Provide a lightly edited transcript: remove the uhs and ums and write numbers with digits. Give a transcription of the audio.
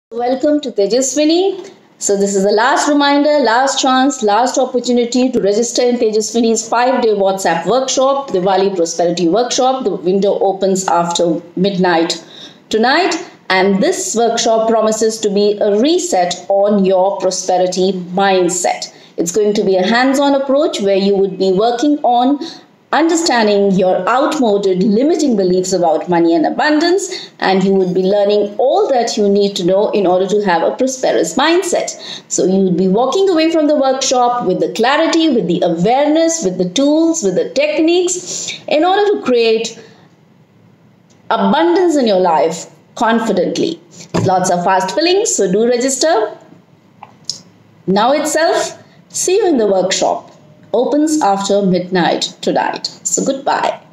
Welcome to Tejaswini. So this is the last reminder, last chance, last opportunity to register in Tejaswini's 5-day WhatsApp workshop, the Diwali Prosperity Workshop. The window opens after midnight tonight, and this workshop promises to be a reset on your prosperity mindset. It's going to be a hands-on approach where you would be working on understanding your outmoded limiting beliefs about money and abundance, and you would be learning all that you need to know in order to have a prosperous mindset. So you would be walking away from the workshop with the clarity, with the awareness, with the tools, with the techniques in order to create abundance in your life confidently. Lots of fast fillings, so do register now itself. See you in the workshop. Opens after midnight tonight. So goodbye.